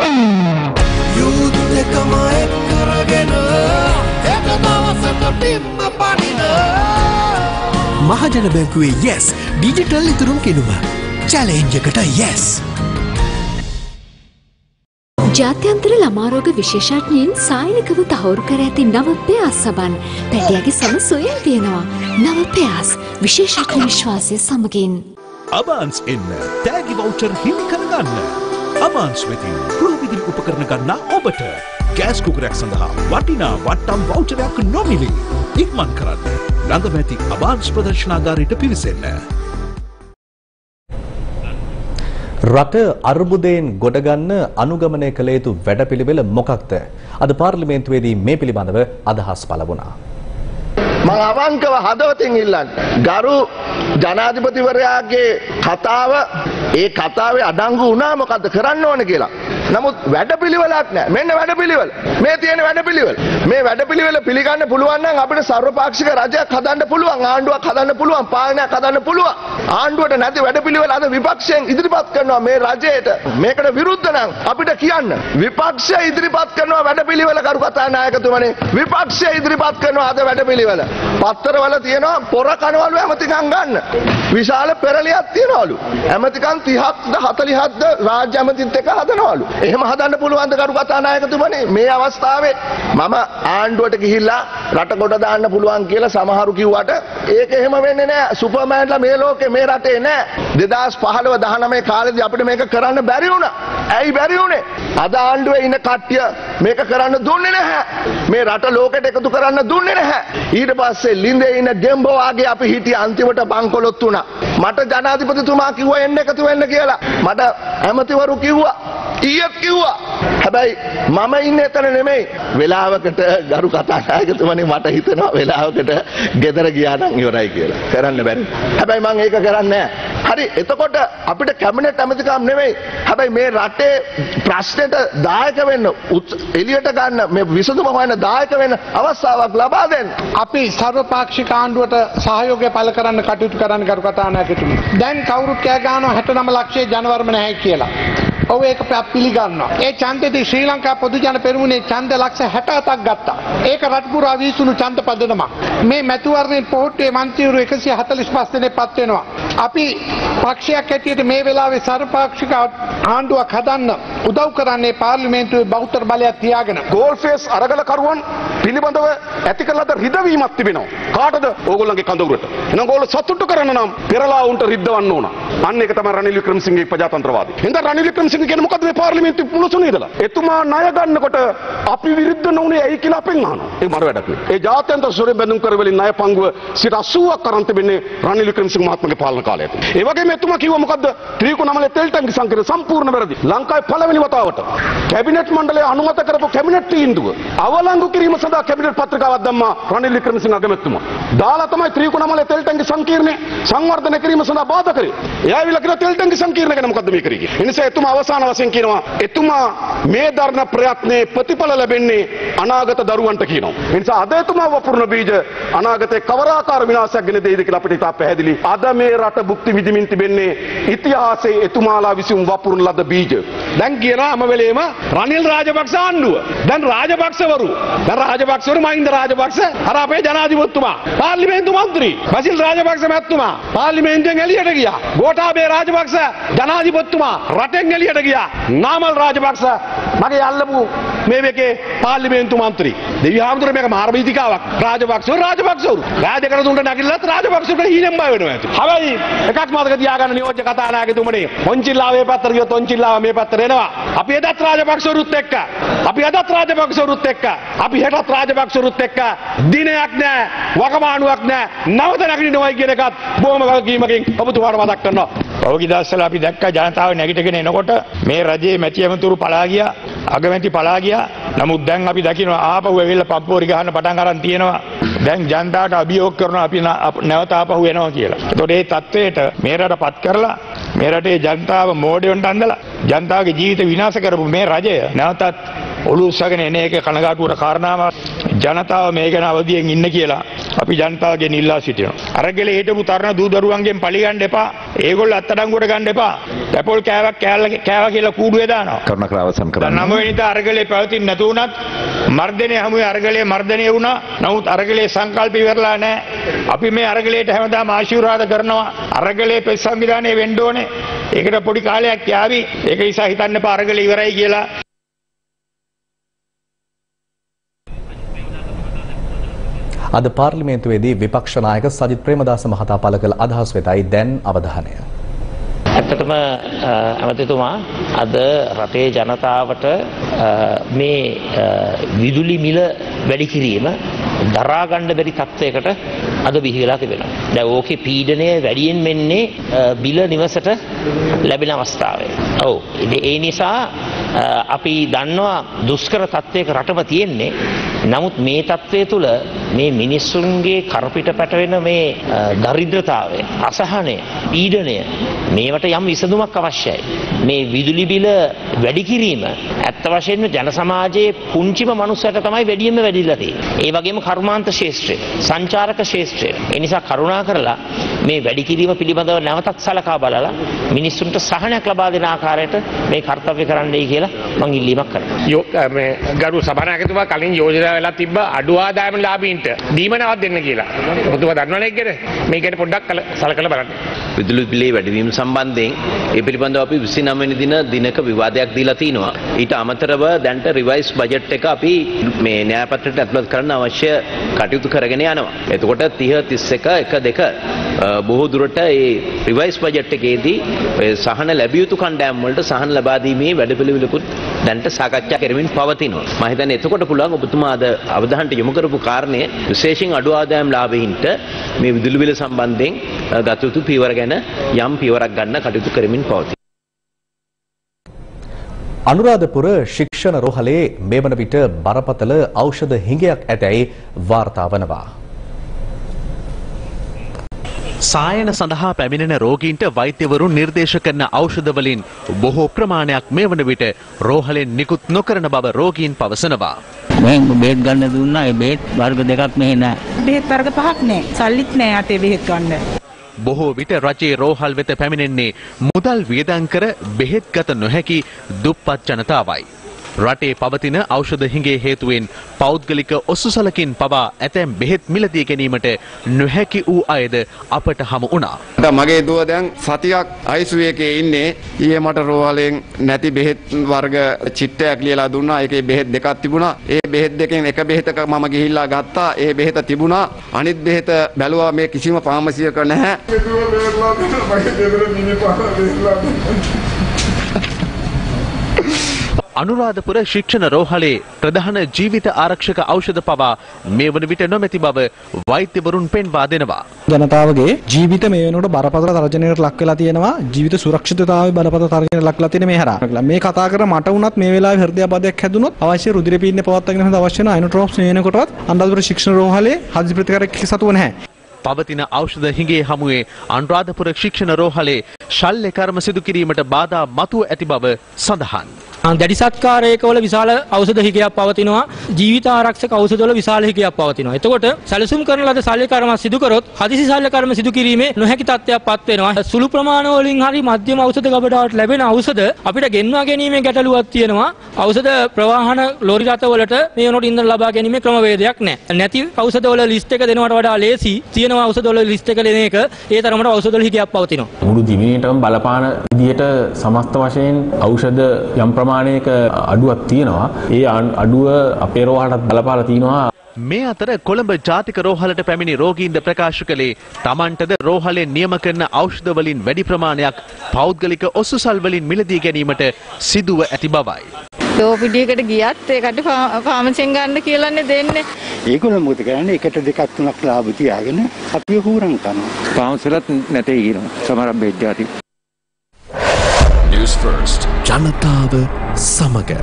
Speaker 25: යුද්ධකම එක් කරගෙන හෙට දවසට බිම්ම පනින
Speaker 22: මහජන බැංකුවේ yes ඩිජිටල් ඉතුරුම් කිනුම චැලෙන්ජ් එකට yes.
Speaker 20: ජාත්‍යන්තර ළමාරෝග විශේෂඥයින් සායනිකව තහවුරු කර ඇති නව පෙයාස් සබන් පැටියාගේ සම සොයෙන් තියෙනවා. නව පෙයාස් විශේෂඥ විශ්වාසය සමගින්.
Speaker 22: අබාන්ස් එන්න තෑගි වවුචර් හිමි කරගන්න. අබාන්ස් වෙතින් ගෘහවිදුලි උපකරණ ගන්නා ඔබට ගෑස් කුකරයක් සඳහා වටිනා වට්ටම් වවුචරයක් නොමිලේ. ඉක්මන් කරන්න. ළඟමැති අබාන්ස් ප්‍රදර්ශනාගාරයට පිවිසෙන්න.
Speaker 3: රට අර්බුදයෙන් ගොඩගන්න අනුගමනය කළ යුතු වැඩපිළිවෙල මොකක්ද? අද පාර්ලිමේන්තුවේදී මේ පිළිබඳව අදහස් පළ වුණා.
Speaker 5: මම අවංකව හදවතින් ඉල්ලන්නේ ගරු ජනාධිපතිවරයාගේ කතාව ඒ කතාවේ අඩංගු වුණා මොකද්ද කරන්න ඕන කියලා. නමුත් වැඩපිළිවෙලක් නැහැ. මෙන්න වැඩපිළිවෙල. මේ තියෙන වැඩපිළිවෙල. මේ වැඩපිළිවෙල පිළිගන්න පුළුවන් නම් අපිට සර්වපාක්ෂික රජයක් හදන්න පුළුවන්, ආණ්ඩුවක් හදන්න පුළුවන්, පාලනයක් හදන්න පුළුවන්. ආණ්ඩුවට නැති වැඩපිළිවෙල අද විපක්ෂයෙන් ඉදිරිපත් කරනවා මේ රජයට. මේකට විරුද්ධ නම් අපිට කියන්න. විපක්ෂය ඉදිරිපත් කරනවා වැඩපිළිවෙල කරු කතානායකතුමනේ. විපක්ෂය ඉදිරිපත් කරනවා අද වැඩපිළිවෙල. පත්තරවල තියෙනවා පොර කනවලු ඇමතිකම් ගන්න. විශාල පෙරලියක් තියනවලු. ඇමතිකම් 30ක්ද 40ක්ද රාජ්‍ය ඇමතිත් එක්ක හදනවලු. එහෙම හදන්න පුළුවන්ද කරු කතානායකතුමනේ? මේ අවස්ථාවේ මම ආණ්ඩුවට ගිහිල්ලා රට කොට දාන්න පුළුවන් කියලා සමහරු කිව්වට ඒක එහෙම වෙන්නේ නැහැ. සුපර්මෑන්ලා මේ ලෝකේ මේ රටේ නැහැ. 2015 19 කාලේදී අපිට මේක කරන්න බැරි වුණා. ඇයි බැරි වුණේ? අද ආණ්ඩුවේ ඉන්න කට්ටිය මේක කරන්න දුන්නේ නැහැ. මේ රට ලෝකෙට එකතු කරන්න දුන්නේ නැහැ. ඊට පස්සේ ලිඳේ ඉන්න ගෙම්බෝ ආගේ අපි හිටිය අන්තිමට බංකොලොත් වුණා. මට ජනාධිපතිතුමා කිව්වා එන්න එකතු වෙන්න කියලා. මට ඇමතිවරු කිව්වා. ඊයත් කිව්වා. හැබැයි මම ඉන්නේ එතන නෙමෙයි. වෙලාවකට ගරු කතානායකතුමනි මට හිතෙනවා වෙලාවකට ගෙදර ගියා නම් ඉවරයි කියලා. කරන්න බැරි. හැබැයි මම ඒක කරන්නේ නැහැ. හරි එතකොට අපිට කැබිනට් ඇමතිකම් නෙමෙයි. හැබැයි මේ රටේ ප්‍රශ්නෙට දායක වෙන්න එළියට ගන්න මේ විසඳුම හොයන්න දායක වෙන්න අවස්ථාවක් ලබා දෙන්න.
Speaker 2: අපි සර්වපාක්ෂික ආණ්ඩුවට සහයෝගය පළ කරන්න කටයුතු කරන්න කරු කතානායකතුමනි. දැන් කවුරුත් කෑ ගන්නවා 69 ලක්ෂයේ ජනවර්ම නැහැ කියලා. ඔව් ඒක පිළිගන්නවා. ඒ ඡන්දෙදී ශ්‍රී ලංකා පොදු ජන පෙරමුණේ ඡන්ද ලක්ෂ 67ක් ගත්තා. ඒක රට පුරා විසුණු ඡන්ද පදනමක්. මේ මැතිවරණයෙන් පොහොට්ටුවේ මන්ත්‍රීවරු 145 දෙනෙක් පත් වෙනවා. අපි පක්ෂයක් හැටියට මේ වෙලාවේ සර්වපාක්ෂික ආණ්ඩුවක් හදන්න උදව් කරන්නේ පාර්ලිමේන්තුවේ බහුතර බලයක් තියාගෙන.
Speaker 6: ගෝල්ෆේස් අරගලකරුවන් පිළිබඳව ඇති කළ ලද රිදවීමක් තිබෙනවා. කාටද? ඕගොල්ලන්ගේ කඳවුරට. එහෙනම් ඕගොල්ලෝ සතුටු කරන්න නම් පෙරලා උන්ට රිද්දවන්න ඕන. අන්න ඒක තමයි රනිල් වික්‍රමසිංහගේ ප්‍රජාතන්ත්‍රවාදී. එහෙනම් රනිල් වික්‍රමසිංහ කියන්නේ මොකද්ද මේ පාර්ලිමේන්තුවේ මුලසුනේ ඉඳලා? එතුමා ණය ගන්නකොට අපි විරුද්ධ නොවුනේ ඇයි කියලා අපෙන් අහනවා. ඒ මර වැඩක් නේ. ඒ ජාත්‍යන්තර සොරේ බැඳුම් කරවලින් ණය පංගුව 80ක් කරන් තිබෙන්නේ රනිල් වික්‍රමසිංහ මහත්මයාගේ පාලන කාලයට. ඒ වගේම එතුමා කිව්වා මොකද්ද? ත්‍රිකුණාමලේ තෙල් ටැංකි සංකීර්ණ සම්පූර්ණ වැරදි. ලංකාවේ පළවෙනි වතාවට කැබිනට් මණ්ඩලය අනුමත කරපු කැබිනට් තීන්දුව අවලංගු කිරීම සඳහා කැබිනට් පත්‍රිකාවක් දැම්මා රනිල් වික්‍රමසිංහ අගමැතිතුමා. දාලා තමයි ත්‍රිකුණාමලේ තෙල් ටැංකි සංකීර්ණය සංවර්ධනය කිරීම සඳහා බාධා කරේ. එයා ඇවිල්ලා කියන තෙල් ටැංකි සංකීර්ණ ගැන මොකද්ද මේ කරේ කියලා. ඒ නිසා එතුමා අවසාන වශයෙන් කියනවා එතුමා මේ දරන ප්‍රයත්නයේ ප්‍රතිඵල ලැබෙන්නේ අනාගත දරුවන්ට කියනවා. ඒ නිසා අද එතුමා වපුරන බීජ අනාගතේ කවරාකාර විනාශයක් ගෙන දෙයිද කියලා අපිට ඉතා පැහැදිලි. අද මේ රට භුක්ති විඳිමින් තිබෙන්නේ ඉතිහාසයේ එතුමාලා විසින් වපුරන ලද බීජ.
Speaker 2: දැන් කියනවා හැම වෙලේම රනිල් රාජපක්ෂ ආණ්ඩුව. දැන් රාජපක්ෂවරු මහින්ද රාජපක්ෂ අර අපේ ජනාධිපතිතුමා පාර්ලිමේන්තු මන්ත්‍රී බසිල් රාජපක්ෂ මහත්මයා පාර්ලිමේන්තුවෙන් එළියට ගියා. ගෝඨාභය රාජපක්ෂ ජනාධිපතිතුමා රටෙන් එළියට ගියා. නාමල් රාජපක්ෂ මගේ අල්ලපු මේ වෙකේ පාර්ලිමේන්තු මන්ත්‍රී. දෙවිහාමුදුරුවෝ මේක මාර බීතිකාවක්. රාජපක්ෂවරු රාජකරතුන්ට නැගිටලත් රාජපක්ෂවරුන්ට හීනෙන් බය වෙනවා ඇති. හැබැයි එකක් මතක තියාගන්න නියෝජ්‍ය කතානායකතුමනේ පොන්චිල්ලාවේ පැත්තට ගියොත් පොන්චිල්ලාව මේ පැත්තට එනවා. අපි එදත් රාජපක්ෂවරුත් එක්ක අපි හෙටත් රාජපක්ෂවරුත් එක්ක දිනයක් නැහැ වකමානුවක් නැහැ නවත නැගිටිනවයි කියන එකත් බොහොම වගකීමකින් ඔබතුමාට මතක් කරනවා.
Speaker 7: පෞගි දවස්වල අපි දැක්ක ජනතාව නැගිටගෙන එනකොට මේ රජයේ මැති ඇමතුරු පලා ගියා අගමැති පලා ගියා. නමුත් දැන් අපි දකිනවා ආපහු ඇවිල්ලා පම්පෝරි ගහන්න පටන් අරන් තියෙනවා. දැන් ජනතාවට අභියෝග කරනවා අපි නැවත ආපහු එනවා කියලා. ඒතකොට මේ තත්වයට මේ රටපත් කරලා මේ රටේ ජනතාව මෝඩයන්ට අඳලා ජනතාවගේ ජීවිත විනාශ කරපු මේ රජය නැවතත් ඔලුව උස්සගෙන එන එක කනගාටුවට කාරණාවක්. ජනතාව මේ ගැන අවදියෙන් ඉන්න කියලා අපි ජනතාවගෙන් ඉල්ලා සිටිනවා. අරගලේ හිටපු තරුණ දූ දරුවන්ගෙන් පලිගන්න එපා. ඒගොල්ලෝ අත්අඩංගුවට ගන්න එපා. පැපොල් කෑවා කියලා කූඩුවේ දානවා.
Speaker 8: කරුණාකර අවසන් කරන්න.
Speaker 7: 9 වෙනිදා අරගලේ පැවතින් නැතු වුණත් මර්ධනය හමුවේ අරගලේ මර්ධනය වුණා. නමුත් අරගලේ සංකල්ප ඉවරලා නැහැ. අපි මේ අරගලයට හැමදාම ආශිර්වාද කරනවා. අරගලේ පෙස් සංවිධානයේ වෙන්න ඕනේ. ඒකට පොඩි කාලයක් යාවි. ඒක නිසා හිතන්න එපා අරගලේ ඉවරයි කියලා.
Speaker 3: අද පාර්ලිමේන්තුවේදී විපක්ෂ නායක සජිත් ප්‍රේමදාස මහතා පළ කළ අදහස් වෙතයි දැන් අවධානය.
Speaker 9: ඇත්තටම ඇමතිතුමා අද රටේ ජනතාවට මේ විදුලි මිල වැඩි කිරීම දරා ගන්න බැරි තත්ත්වයකට අද බිහි වෙලා තිබෙනවා. දැන් ඕකේ පීඩනය වැඩියෙන් වෙන්නේ බිල නිවසට ලැබෙන අවස්ථාවේ. ඔව්. ඒ නිසා අපි දන්නවා දුෂ්කර තත්ත්වයක රටම තියෙන්නේ. නමුත් මේ තත්ත්වය තුළ මේ මිනිස්සුන්ගේ කරපිට පැටවෙන මේ දරිද්‍රතාවය, අසහනය, පීඩනය මේවට යම් විසඳුමක් අවශ්‍යයි. මේ විදුලි බිල වැඩි කිරීම ඇත්ත වශයෙන්ම ජන සමාජයේ පුංචිම මනුස්සයට තමයි වැඩියෙන්ම වැඩිලා තියෙන්නේ. ඒ වගේම කර්මාන්ත ශාස්ත්‍රය, සංචාරක ශාස්ත්‍රය. ඒ නිසා කරුණා කරලා මේ වැඩි කිරීම පිළිබඳව නැවතත් සලකා බලලා මිනිස්සුන්ට සහනයක් ලබා දෙන ආකාරයට මේ කාර්යය කරන්නයි කියලා මම ඉල්ලීමක් කරනවා.
Speaker 2: මේ ගරු සභානායකතුමා කලින් යෝජනා වෙලා තිබ්බ අඩු ආදායම ලාභීන්ට දීමනාවක් දෙන්න කියලා. ඔබතුමා දන්නවනේ ඒකද? මේකට පොඩ්ඩක් සලකලා බලන්න.
Speaker 10: විදුලි බිලේ වැඩිවීම සම්බන්ධයෙන් ඒ පිළිබඳව අපි 29 වෙනි දින දිනක විවාදයක් දීලා තිනවා. ඊට අමතරව දැන්ට රිවයිස් බජට් එක අපි මේ න්‍යාය පත්‍රයට ඇතුළත් කරන්න අවශ්‍ය කටයුතු කරගෙන යනවා. එතකොට 30 31 1 බොහෝ දුරට ඒ රිවයිස් බජට් එකේදී සහන ලැබිය යුතු කණ්ඩායම් වලට සහන ලබා දීමේ වැඩපිළිවෙලකුත් දැන්ට සාකච්ඡා කරමින් පවතිනවා. මම හිතන්නේ එතකොට පුළුවන් ඔබතුමා අද අවධානයට යොමු කරපු කාරණය විශේෂයෙන් අඩු ආදායම් ලාභීන්ට මේ විදුලි බිල සම්බන්ධයෙන් ගත යුතු පියවර ගැන යම් පියවරක් ගන්න කටයුතු කරමින් පවතී.
Speaker 3: අනුරාධපුර ශික්ෂණ රෝහලේ මේ වන විට බරපතල ඖෂධ හිඟයක් ඇතැයි වාර්තා වනවා.
Speaker 4: සායන සඳහා පැමිණෙන රෝගීන්ට වෛද්‍යවරුන් නිර්දේශ කරන ඖෂධ වලින් බොහෝ ප්‍රමාණයක් මේ වන විට රෝහලෙන් නිකුත් නොකරන බව රෝගීන් පවසනවා.
Speaker 11: මම බෙහෙත් ගන්න දුන්නා. ඒ බෙහෙත් වර්ග දෙකක් මෙහෙ නැහැ.
Speaker 25: බෙහෙත් වර්ග පහක් නැහැ. සල්ලිත් නැහැ අතේ බෙහෙත් ගන්න.
Speaker 4: බොහෝ විට රජයේ රෝහල් වෙත පැමිණෙන්නේ මුදල් වියදම් කර බෙහෙත් ගත නොහැකි දුප්පත් ජනතාවයි. රටේ පවතින ඖෂධ හිඟේ හේතුවෙන් පෞද්ගලික ඔසුසලකින් පවා ඇතැම් බෙහෙත් මිලදී ගැනීමට නොහැකි වූ අයද අපට හමු වුණා.
Speaker 26: මගේ දුව දැන් සතියක් ICU එකේ ඉන්නේ. ඊයේ මට රෝහලෙන් නැති බෙහෙත් වර්ග චිට්ටයක් ලියලා දුන්නා. ඒකේ බෙහෙත් දෙකක් තිබුණා. ඒ බෙහෙත් දෙකෙන් එක බෙහෙතක මම ගිහිල්ලා ගත්තා. ඒ බෙහෙත තිබුණා. අනිත් බෙහෙත බැලුවා මේ කිසිම ෆාමසියක නැහැ.
Speaker 4: අනුරාධපුර ශික්ෂණ රෝහලේ ප්‍රධාන ජීවිත ආරක්ෂක ඖෂධ පවා මේ වන විට නොමැති බව වෛද්‍යවරුන් පෙන්වා දෙනවා.
Speaker 27: ජනතාවගේ ජීවිත මේ වෙනකොට බරපතල තර්ජනයකට ලක් වෙලා තියෙනවා. ජීවිත සුරක්ෂිතතාවයේ බරපතල තර්ජනයකට ලක් වෙලා තියෙන මේ හරහා. මේ කතා කර මට වුණත් මේ වෙලාවේ හෘදයාබාධයක් හැදුනොත් අවශ්‍ය රුධිර පීඩනය පවත්වාගෙන යන්න අවශ්‍ය වෙන අයිනෝට්‍රොප්ස් මේනකොටවත් අනුරාධපුර ශික්ෂණ රෝහලේ හදිසි ප්‍රතිකාරයක් සතුව නැහැ.
Speaker 4: පවතින ඖෂධ හිඟේ හමුවේ අනුරාධපුර ශික්ෂණ රෝහලේ ශල්‍ය කර්ම සිදු කිරීමට බාධා මතුව ඇති බව සඳහන්.
Speaker 25: දැඩි සත්කාරයකවල විශාල ඖෂධ හිගයක් පවතිනවා. ජීවිත ආරක්ෂක ඖෂධවල විශාල හිගයක් පවතිනවා. එතකොට සැලසුම් කරන ලද ශල්‍ය කර්ම සිදු කරොත් හදිසි ශල්‍ය කර්ම සිදු කිරීමේ නොහැකි තත්ත්වයක් පත් වෙනවා. සුළු ප්‍රමාණ වලින් හරි මධ්‍යම ඖෂධ ගබඩාවට ලැබෙන ඖෂධ අපිට ගෙන්වා ගැනීමේ ගැටලුවක් තියෙනවා. ඖෂධ ප්‍රවාහන ලෝරි රථවලට මේ වෙනකොට ඉන්ධන ලබා ගැනීමේ ක්‍රමවේදයක් නැහැ. නැති ඖෂධ වල ලිස්ට් එක දෙනවට වඩා ලේසි. තියෙන ඖෂධ වල ලිස්ට් එක දෙන එක ඒ තරමට ඖෂධ වල හිගයක් පවතිනවා.
Speaker 28: මුළු දිවිනේටම බලපාන විදියට සමස්ත වශයෙන් ඖෂධ යම් ප්‍රමාණයක අඩුවක් තියෙනවා. ඒ අඩුව අපේ රෝහලටත් බලපාලා තියෙනවා.
Speaker 4: මේ අතර කොළඹ ජාතික රෝහලට පැමිණි රෝගීන්ද ප්‍රකාශ කළේ තමන්ටද රෝහලෙන් නියම කරන ඖෂධ වලින් වැඩි ප්‍රමාණයක් පෞද්ගලික ඔසුසල් වලින් මිලදී ගැනීමට සිදුව ඇති බවයි.
Speaker 25: ලෝපිඩියකට ගියත් ඒකට ෆාමසියෙන් ගන්න කියලානේ දෙන්නේ.
Speaker 28: ඒගොල්ලෝ මොකද කරන්නේ? එකට දෙකක් තුනක් ලාභ තියාගෙන අපිව හුරන් කරනවා. ෆාමසිලත් නැtei කියනවා. සමහර බෙහෙත්
Speaker 22: News First ජනතාව සමග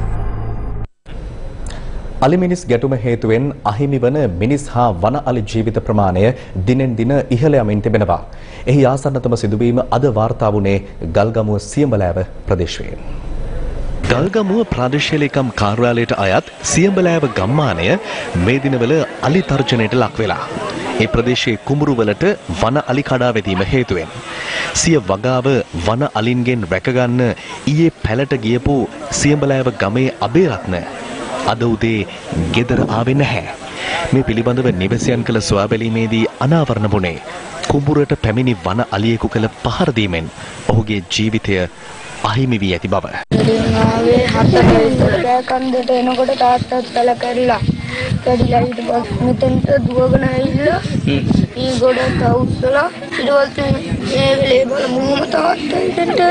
Speaker 3: අලිමිනිස් ගැටුම හේතුවෙන් අහිමි වන මිනිස් හා වන අලි ජීවිත ප්‍රමාණය දිනෙන් දින ඉහළ යමින් තිබෙනවා. එහි ආසන්නතම සිදුවීම අද වාර්තා වුණේ ගල්ගමුව සියඹලෑව ප්‍රදේශයෙන්. ගල්ගමුව ප්‍රාදේශීය ලේකම් කාර්යාලයට අයත් සියඹලෑව ගම්මානය මේ දිනවල අලි තර්ජනයට ලක් වෙලා. ඒ ප්‍රදේශයේ කුඹුරුවලට වන අලි කඩා වැදීම හේතුවෙන් සිය වගාව වන අලින්ගෙන් රැකගන්න ඊයේ පැලට ගියපු සියඹලෑව ගමේ අබේරත්න අද උදේ ගෙදර ආවේ නැහැ. මේ පිළිබඳව නිවැසියන් කළ සොයාබැලීමේදී අනාවරණ වුණේ කුඹුරට පැමිණි වන අලියෙකු කළ පහර දීමෙන් ඔහුගේ ජීවිතය අහිමි වී ඇති බව.
Speaker 8: ආවේ 4 ඉස්සර කන්දට එනකොට තාත්තත් තල කැරිලා. කැඩිලා ඊට පස්සේ මෙතෙන්ට දුවගෙන ඇවිල්ලා ඊ ගොඩට අවුස්සලා ඊට පස්සේ මේ වෙලේ බල මොහොම තාත්තා ඉතට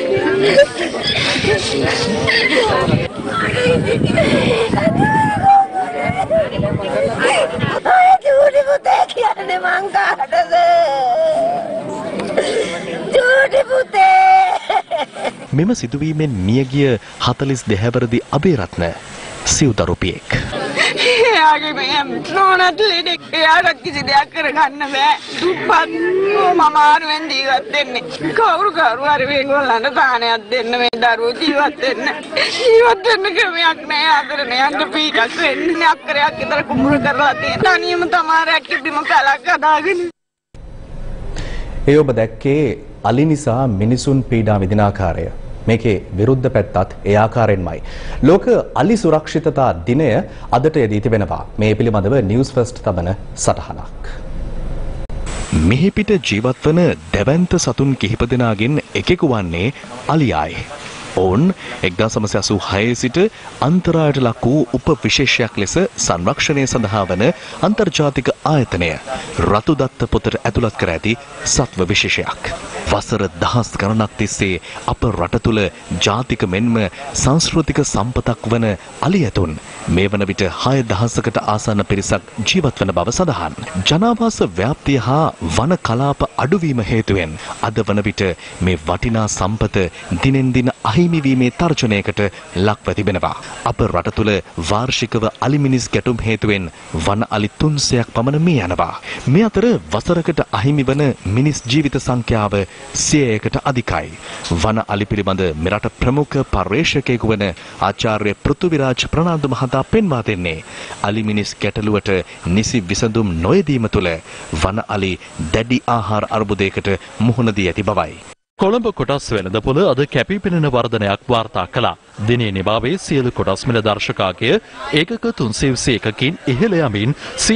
Speaker 8: චූටි පුතේ කියන්නේ මං කාටද? චූටි පුතේ
Speaker 3: මෙම සිදුවීමෙන් මියගිය 42 හැවිරිදි අබේරත්න සිව්දරුපියෙක්.
Speaker 8: එයාගේ මේ නෝනත් ලෙඩෙක් එයාට කිසි දෙයක් කරගන්න බෑ. දුප්පත් මම ආරුවෙන් ජීවත් වෙන්නේ. කවුරු හරි මේගොල්ලන්ට දානයක් දෙන්න මේ දරුවෝ ජීවත් වෙන්න. ජීවත් වෙන්න ක්‍රමයක් නෑ. ආදරණ යන්න පීඩක් වෙන්නේ. අක්කරයක් විතර කුඹුර කරලා තියෙන. තනියම තමාරයක් කිබ්බිම කලක් හදාගෙන.
Speaker 3: ඒ ඔබ දැක්කේ අලි නිසා මිනිසුන් පීඩා විඳින ආකාරය. මේකේ විරුද්ධ පැත්තත් ඒ ආකාරයෙන්මයි. ලෝක අලි සුරක්ෂිතතා දිනය අදට යෙදී තිබෙනවා. මේ පිළිබඳව නිවුස් ෆර්ස්ට් තබන සටහනක්. මෙහි පිට ජීවත් වන දැවැන්ත සතුන් කිහිප දෙනාගෙන් එකෙකු වන්නේ අලියායි. ඔවුන් 1986 සිට අන්තරායට ලක් වූ උප විශේෂයක් ලෙස සංරක්ෂණය සඳහා වන අන්තර්ජාතික ආයතනය රතුදත්ත පොතට ඇතුළත් කර ඇති සත්ව විශේෂයක්. වසර දහස් ගණනක් තිස්සේ අප රට තුළ ජාතික මෙන්ම සංස්කෘතික සම්පතක් වන අලි ඇතුන් මේ වන විට 6000කට ආසන්න පිරිසක් ජීවත් වන බව සඳහන්. ජනාවාස ව්‍යාප්තිය හා වන කලාප අඩුවීම හේතුවෙන් අද වන විට මේ වටිනා සම්පත දිනෙන් දින අහිමි වීමේ තර්ජනයකට ලක්ව තිබෙනවා. අප රට තුළ වාර්ෂිකව අලි මිනිස් ගැටුම් හේතුවෙන් වන අලි 300ක් පමණ මිය යනවා. මේ අතර වසරකට අහිමි වන මිනිස් ජීවිත සංඛ්‍යාව 100කට අධිකයි. වන අලි පිළිබඳ මෙරට ප්‍රමුඛ පර්යේෂකයෙකු වන ආචාර්ය පෘථුවිරාජ් ප්‍රනාන්දු මහතා පෙන්වා දෙන්නේ අලි මිනිස් ගැටලුවට නිසි විසඳුම් නොයදීම තුළ වන අලි දැඩි ආහාර අර්බුදයකට මුහුණ දී ඇති බවයි.
Speaker 12: කොළඹ කොටස් වෙළඳපොළ අද කැපිපෙනෙන වර්ධනයක් වාර්තා කළා. දිනේ නිවාවේ සියලු කොටස් මිල දර්ශකාගය ඒකක 321කින් ඉහළ යමින්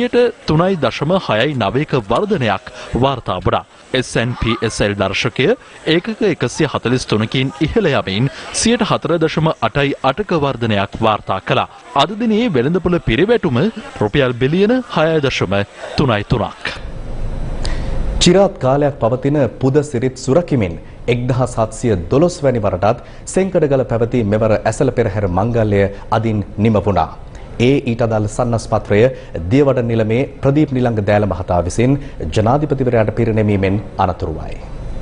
Speaker 12: 3.69ක වර්ධනයක් වාර්තා වුණා. SNPSL දර්ශකය ඒකක 143කින් ඉහළ යමින් 4.88ක වර්ධනයක් වාර්තා කළා. අද දිනේ වෙළඳපොළ පිරිවැටුම රුපියල් බිලියන 6.33ක්.
Speaker 3: චිරාත් කාලයක් පවතින පුද සිරිත් සුරකිමින් 1712 වැනි වරටත් සෙන්කඩගල පැවති මෙවර ඇසළ පෙරහැර මංගල්‍යය අදින් නිම වුණා. ඊට අදාළ සන්නස්පත්‍රය දියවඩ නිලමේ ප්‍රදීප් නිලංග දෑල මහතා විසින් ජනාධිපතිවරයාට පිරිනැමීමෙන් අනතුරුවයි.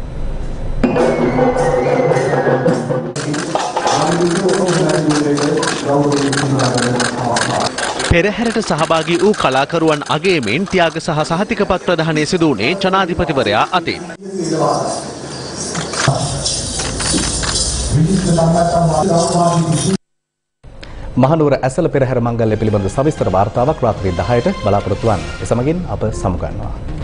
Speaker 4: පෙරහැරට සහභාගී වූ කලාකරුවන් අගයමින් ත්‍යාග සහ සහතිකපත් ප්‍රදානය සිදු වුණේ ජනාධිපතිවරයා අතින්.
Speaker 3: මහනුවර ඇසළ පෙරහැර මංගල්‍ය පිළිබඳ සවිස්තර වාර්තාවක් රාත්‍රී 10ට බලාපොරොත්තු වන්න. ඒ සමගින් අප සමුගන්නවා.